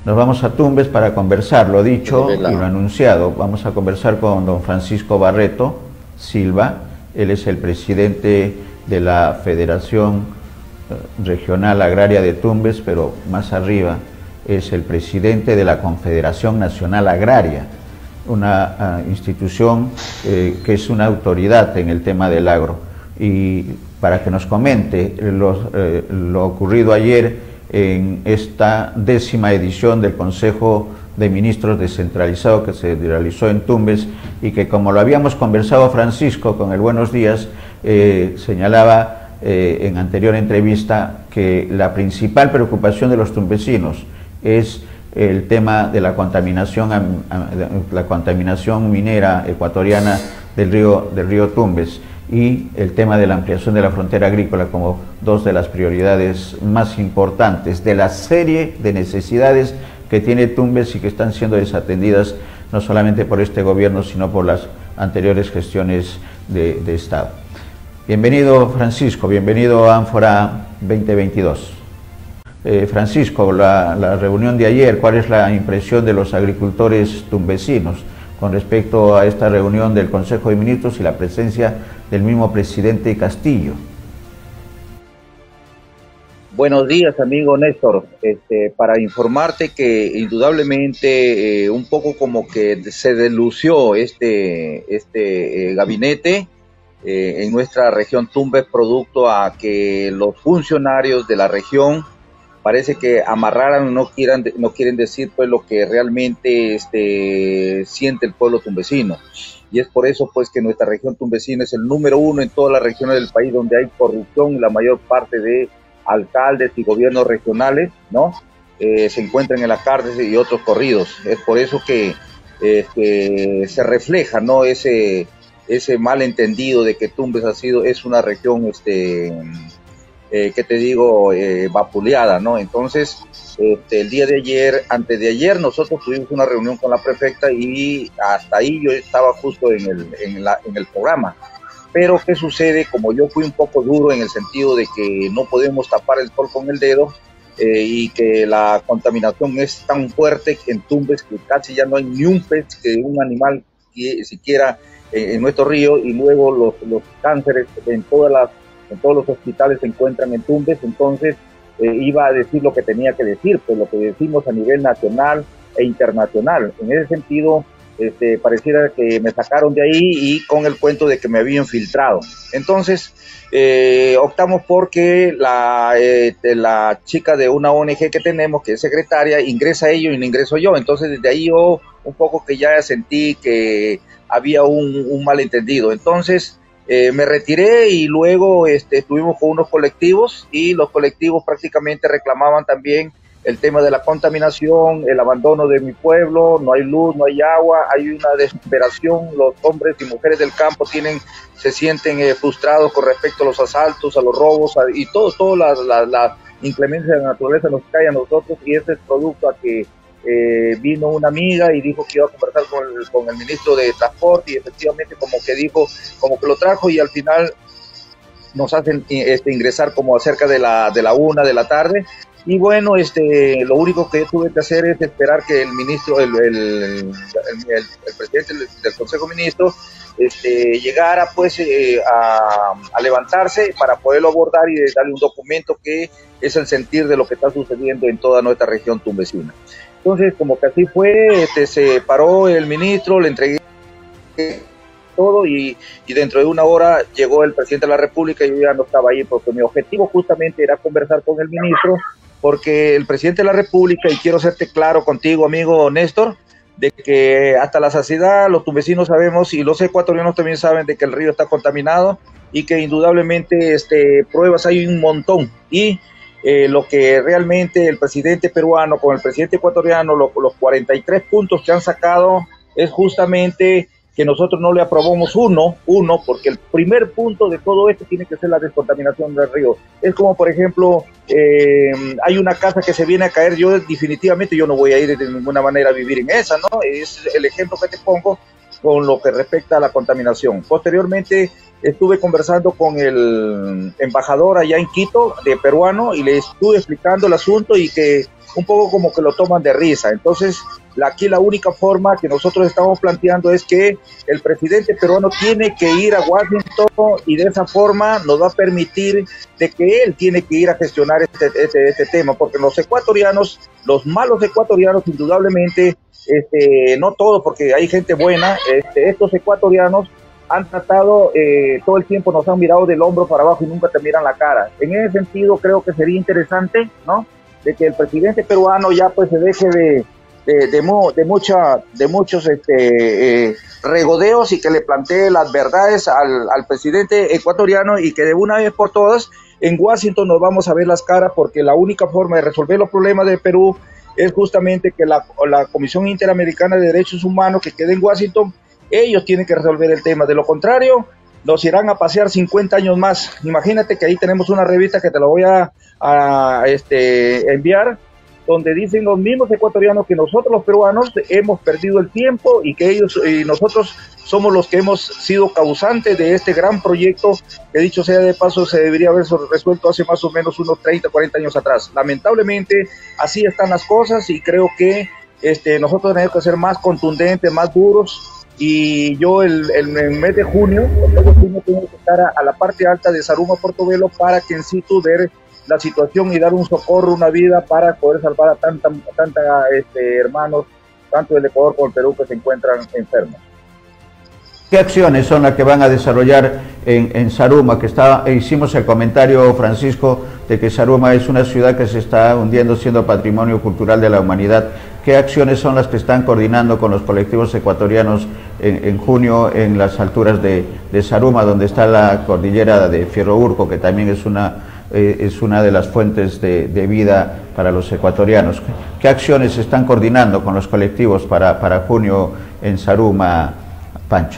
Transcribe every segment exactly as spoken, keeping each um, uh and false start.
Nos vamos a Tumbes para conversar, lo dicho y lo anunciado. Vamos a conversar con don Francisco Barreto Silva. Él es el presidente de la Federación Regional Agraria de Tumbes, pero más arriba es el presidente de la Confederación Nacional Agraria, una uh, institución eh, que es una autoridad en el tema del agro. Y para que nos comente los, eh, lo ocurrido ayer en esta décima edición del Consejo de Ministros descentralizado que se realizó en Tumbes y que, como lo habíamos conversado Francisco con el Buenos Días, eh, señalaba eh, en anterior entrevista que la principal preocupación de los tumbesinos es el tema de la contaminación, la contaminación minera ecuatoriana del río, del río Tumbes, y el tema de la ampliación de la frontera agrícola como dos de las prioridades más importantes de la serie de necesidades que tiene Tumbes y que están siendo desatendidas no solamente por este gobierno, sino por las anteriores gestiones de, de Estado. Bienvenido, Francisco, bienvenido a Ánfora veinte veintidós. Eh, Francisco, la, la reunión de ayer, ¿cuál es la impresión de los agricultores tumbesinos con respecto a esta reunión del Consejo de Ministros y la presencia del mismo presidente Castillo? Buenos días, amigo Néstor. Este, para informarte que indudablemente eh, un poco como que se delució este, este eh, gabinete eh, en nuestra región Tumbes, producto a que los funcionarios de la región parece que amarraran, no quieran, no quieren decir pues lo que realmente este, siente el pueblo tumbesino. Y es por eso pues que nuestra región tumbesina es el número uno en todas las regiones del país donde hay corrupción, y la mayor parte de alcaldes y gobiernos regionales, ¿no? Eh, se encuentran en la cárcel y otros corridos. Es por eso que, eh, que se refleja, ¿no? Ese, ese malentendido de que Tumbes ha sido, es una región, este, eh, que te digo, eh, vapuleada, ¿no? Entonces, este, el día de ayer, antes de ayer, nosotros tuvimos una reunión con la prefecta y hasta ahí yo estaba justo en el, en la, en el programa. Pero, ¿qué sucede? Como yo fui un poco duro en el sentido de que no podemos tapar el sol con el dedo eh, y que la contaminación es tan fuerte en Tumbes que casi ya no hay ni un pez, que un animal que, siquiera eh, en nuestro río, y luego los, los cánceres en, todas las, en todos los hospitales se encuentran en Tumbes. Entonces eh, iba a decir lo que tenía que decir, pues lo que decimos a nivel nacional e internacional. En ese sentido, Este, pareciera que me sacaron de ahí y con el cuento de que me habían filtrado. Entonces eh, optamos porque la, eh, la chica de una O N G que tenemos, que es secretaria, ingresa ello y no ingreso yo. Entonces desde ahí yo un poco que ya sentí que había un, un malentendido. Entonces eh, me retiré y luego este, estuvimos con unos colectivos, y los colectivos prácticamente reclamaban también el tema de la contaminación, el abandono de mi pueblo, no hay luz, no hay agua, hay una desesperación. Los hombres y mujeres del campo tienen, se sienten eh, frustrados con respecto a los asaltos, a los robos, a, y todo, todo la, la, la inclemencia de la naturaleza nos cae a nosotros, y este es producto a que eh, vino una amiga y dijo que iba a conversar con el, con el ministro de Transporte, y efectivamente como que dijo, como que lo trajo, y al final nos hacen este, ingresar como cerca de la, de la una de la tarde. Y bueno, este, lo único que tuve que hacer es esperar que el ministro, el, el, el, el, el presidente del Consejo de Ministros este, llegara pues eh, a, a levantarse para poderlo abordar y darle un documento que es el sentir de lo que está sucediendo en toda nuestra región tumbesina. Entonces, como que así fue, este, se paró el ministro, le entregué todo, y, y dentro de una hora llegó el presidente de la República, y yo ya no estaba ahí porque mi objetivo justamente era conversar con el ministro, porque el presidente de la República, y quiero serte claro contigo, amigo Néstor, de que hasta la saciedad los tumbesinos sabemos, y los ecuatorianos también saben, de que el río está contaminado, y que indudablemente este, pruebas hay un montón, y eh, lo que realmente el presidente peruano con el presidente ecuatoriano, lo, los cuarenta y tres puntos que han sacado, es justamente que nosotros no le aprobamos uno, uno, porque el primer punto de todo esto tiene que ser la descontaminación del río. Es como, por ejemplo, eh, hay una casa que se viene a caer, yo definitivamente yo no voy a ir de ninguna manera a vivir en esa, ¿no? Es el ejemplo que te pongo con lo que respecta a la contaminación. Posteriormente estuve conversando con el embajador allá en Quito, de peruano, y le estuve explicando el asunto, y que un poco como que lo toman de risa. Entonces, la, aquí la única forma que nosotros estamos planteando es que el presidente peruano tiene que ir a Washington y de esa forma nos va a permitir de que él tiene que ir a gestionar este, este, este tema, porque los ecuatorianos, los malos ecuatorianos, indudablemente, este, no todos, porque hay gente buena, este, estos ecuatorianos han tratado, eh, todo el tiempo nos han mirado del hombro para abajo y nunca te miran la cara. En ese sentido creo que sería interesante, ¿no?, de que el presidente peruano ya pues se deje de de, de, mu, de, mucha, de muchos este, eh, regodeos y que le plantee las verdades al, al presidente ecuatoriano y que de una vez por todas en Washington nos vamos a ver las caras, porque la única forma de resolver los problemas de Perú es justamente que la, la Comisión Interamericana de Derechos Humanos que quede en Washington, ellos tienen que resolver el tema. De lo contrario, nos irán a pasear cincuenta años más. Imagínate que ahí tenemos una revista que te la voy a, a este, enviar, donde dicen los mismos ecuatorianos que nosotros los peruanos hemos perdido el tiempo y que ellos y nosotros somos los que hemos sido causantes de este gran proyecto que, dicho sea de paso, se debería haber resuelto hace más o menos unos treinta, cuarenta años atrás. Lamentablemente así están las cosas y creo que este, nosotros tenemos que ser más contundentes, más duros, y yo el, el, el mes de junio, el mes de junio tengo que estar a, a la parte alta de Zaruma, Portobelo, para que en situ ver la situación y dar un socorro, una vida para poder salvar a tanta, tanta este, hermanos, tanto del Ecuador como del Perú, que se encuentran enfermos. ¿Qué acciones son las que van a desarrollar en, en Zaruma? Que está, hicimos el comentario, Francisco, de que Zaruma es una ciudad que se está hundiendo siendo patrimonio cultural de la humanidad. ¿Qué acciones son las que están coordinando con los colectivos ecuatorianos en, en junio en las alturas de, de Zaruma, donde está la cordillera de Fierro Urco, que también es una... es una de las fuentes de, de vida para los ecuatorianos? ¿Qué acciones se están coordinando con los colectivos para, para junio en Zaruma, Pancho?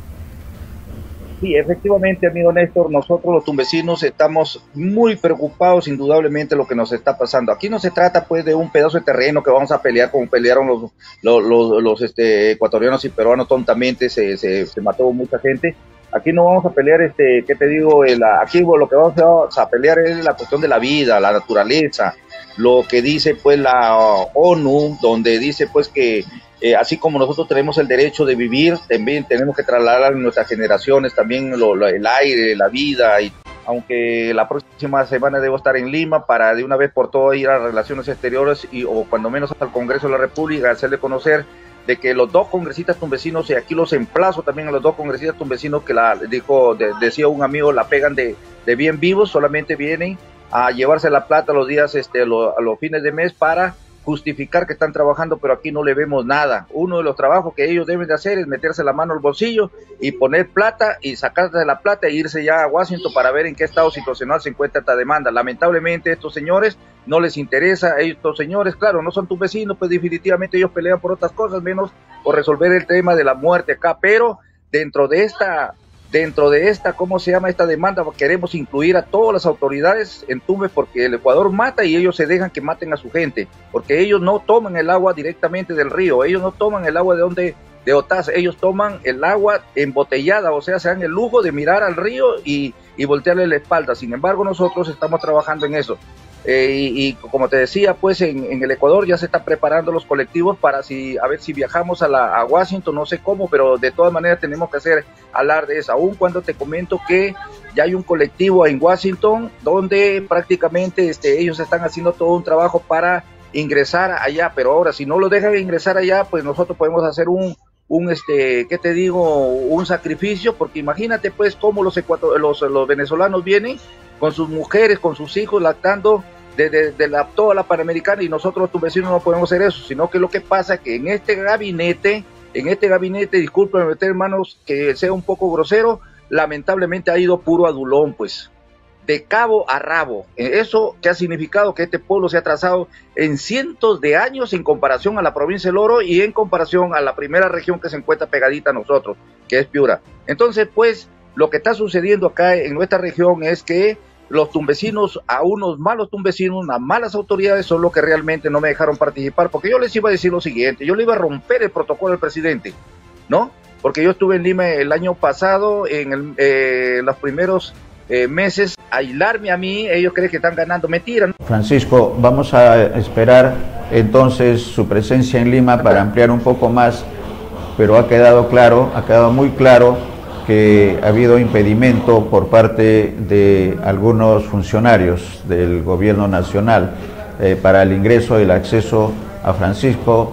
Sí, efectivamente, amigo Néstor, nosotros los tumbesinos estamos muy preocupados indudablemente lo que nos está pasando. Aquí no se trata pues de un pedazo de terreno que vamos a pelear como pelearon los, los, los, los este, ecuatorianos y peruanos tontamente, se, se, se mató mucha gente. Aquí no vamos a pelear, este, ¿qué te digo? El, aquí lo que vamos a pelear es la cuestión de la vida, la naturaleza, lo que dice pues la ONU, donde dice pues que eh, así como nosotros tenemos el derecho de vivir, también tenemos que trasladar a nuestras generaciones también lo, lo, el aire, la vida. Y aunque la próxima semana debo estar en Lima para de una vez por todas ir a Relaciones Exteriores y o cuando menos al Congreso de la República, hacerle conocer de que los dos congresistas tumbesinos, y aquí los emplazo también a los dos congresistas tumbesinos que la dijo, de, decía un amigo, la pegan de, de bien vivos, solamente vienen a llevarse la plata los días, este, lo, a los fines de mes para justificar que están trabajando, pero aquí no le vemos nada. Uno de los trabajos que ellos deben de hacer es meterse la mano al bolsillo y poner plata y sacarse la plata e irse ya a Washington para ver en qué estado situacional se encuentra esta demanda. Lamentablemente estos señores no les interesa, estos señores, claro, no son tus vecinos, pues definitivamente ellos pelean por otras cosas, menos por resolver el tema de la muerte acá, pero dentro de esta... Dentro de esta, ¿cómo se llama esta demanda? Queremos incluir a todas las autoridades en Tumbes, porque el Ecuador mata y ellos se dejan que maten a su gente, porque ellos no toman el agua directamente del río, ellos no toman el agua de donde de Otaz, ellos toman el agua embotellada, o sea, se dan el lujo de mirar al río y, y voltearle la espalda. Sin embargo, nosotros estamos trabajando en eso. Eh, y, y como te decía, pues en, en el Ecuador ya se están preparando los colectivos para si a ver si viajamos a, la, a Washington, no sé cómo, pero de todas maneras tenemos que hacer alardes, aún cuando te comento que ya hay un colectivo en Washington donde prácticamente este, ellos están haciendo todo un trabajo para ingresar allá, pero ahora si no lo dejan ingresar allá, pues nosotros podemos hacer un un este, ¿qué te digo? un sacrificio, porque imagínate pues cómo los, los, los venezolanos vienen con sus mujeres, con sus hijos, lactando de, de, de la, toda la Panamericana, y nosotros, tus vecinos, no podemos hacer eso, sino que lo que pasa es que en este gabinete, en este gabinete, discúlpenme, hermanos, que sea un poco grosero, lamentablemente ha ido puro adulón, pues, de cabo a rabo. Eso que ha significado que este pueblo se ha trazado en cientos de años en comparación a la provincia del Oro y en comparación a la primera región que se encuentra pegadita a nosotros, que es Piura. Entonces, pues, lo que está sucediendo acá en nuestra región es que los tumbesinos, a unos malos tumbesinos, unas malas autoridades son los que realmente no me dejaron participar, porque yo les iba a decir lo siguiente, yo le iba a romper el protocolo al presidente, ¿no? Porque yo estuve en Lima el año pasado, en, el, eh, los primeros eh, meses aislarme a mí, ellos creen que están ganando, mentira, ¿no? Francisco, vamos a esperar entonces su presencia en Lima para ampliar un poco más, pero ha quedado claro, ha quedado muy claro que ha habido impedimento por parte de algunos funcionarios del gobierno nacional eh, para el ingreso y el acceso a Francisco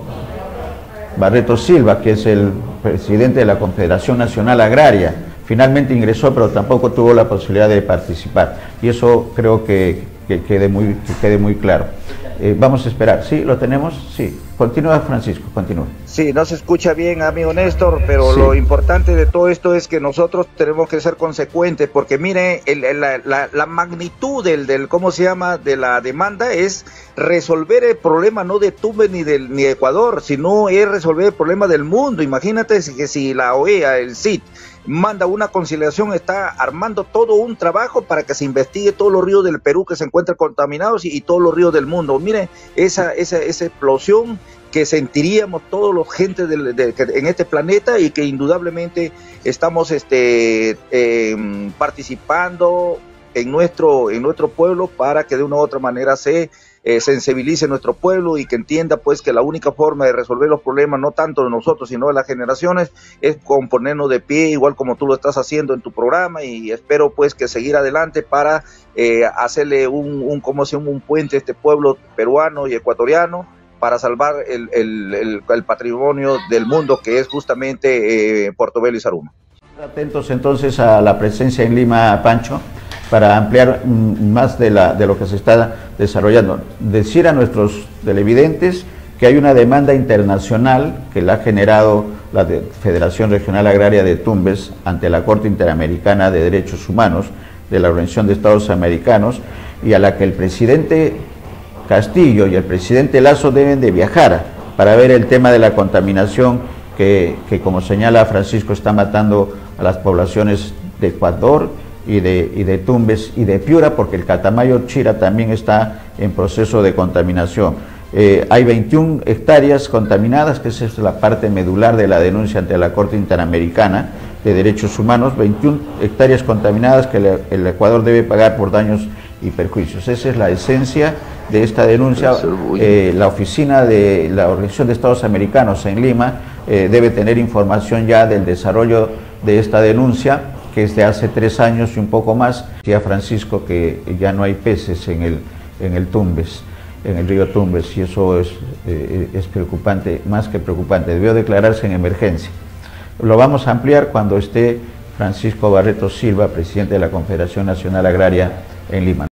Barreto Silva, que es el presidente de la Confederación Nacional Agraria. Finalmente ingresó, pero tampoco tuvo la posibilidad de participar. Y eso creo que, que, quede, muy, que quede muy claro. Eh, vamos a esperar. ¿Sí? ¿Lo tenemos? Sí. Continúa, Francisco, continúa. Sí, no se escucha bien, amigo Néstor, pero sí. Lo importante de todo esto es que nosotros tenemos que ser consecuentes, porque mire, el, el, la, la, la magnitud del, del, ¿cómo se llama?, de la demanda es resolver el problema no de Tumbes ni, del, ni de Ecuador, sino es resolver el problema del mundo. Imagínate que si la O E A, el C I D, manda una conciliación, está armando todo un trabajo para que se investigue todos los ríos del Perú que se encuentran contaminados y, y todos los ríos del mundo. Mire, esa, esa, esa explosión que sentiríamos todos los gentes de, de, de, en este planeta, y que indudablemente estamos este, eh, participando en nuestro, en nuestro pueblo para que de una u otra manera se eh, sensibilice nuestro pueblo y que entienda pues que la única forma de resolver los problemas, no tanto de nosotros sino de las generaciones, es con ponernos de pie, igual como tú lo estás haciendo en tu programa, y espero pues que seguir adelante para eh, hacerle un, un, como si un, un puente a este pueblo peruano y ecuatoriano, para salvar el, el, el, el patrimonio del mundo, que es justamente eh, Portobelo y Zaruma. Atentos entonces a la presencia en Lima, Pancho, para ampliar más de, la, de lo que se está desarrollando. Decir a nuestros televidentes que hay una demanda internacional que la ha generado la Federación Regional Agraria de Tumbes ante la Corte Interamericana de Derechos Humanos de la Organización de Estados Americanos, y a la que el presidente Castillo y el presidente Lasso deben de viajar para ver el tema de la contaminación que, que como señala Francisco, está matando a las poblaciones de Ecuador y de, y de Tumbes y de Piura, porque el Catamayo Chira también está en proceso de contaminación. Eh, hay veintiuna hectáreas contaminadas, que esa es la parte medular de la denuncia ante la Corte Interamericana de Derechos Humanos, veintiuna hectáreas contaminadas que el, el Ecuador debe pagar por daños y perjuicios. Esa es la esencia de esta denuncia. Eh, la oficina de la Organización de Estados Americanos en Lima eh, debe tener información ya del desarrollo de esta denuncia, que es de hace tres años y un poco más. Decía Francisco que ya no hay peces en el, en el Tumbes, en el río Tumbes, y eso es, eh, es preocupante, más que preocupante. Debió declararse en emergencia. Lo vamos a ampliar cuando esté Francisco Barreto Silva, presidente de la Confederación Nacional Agraria en Lima.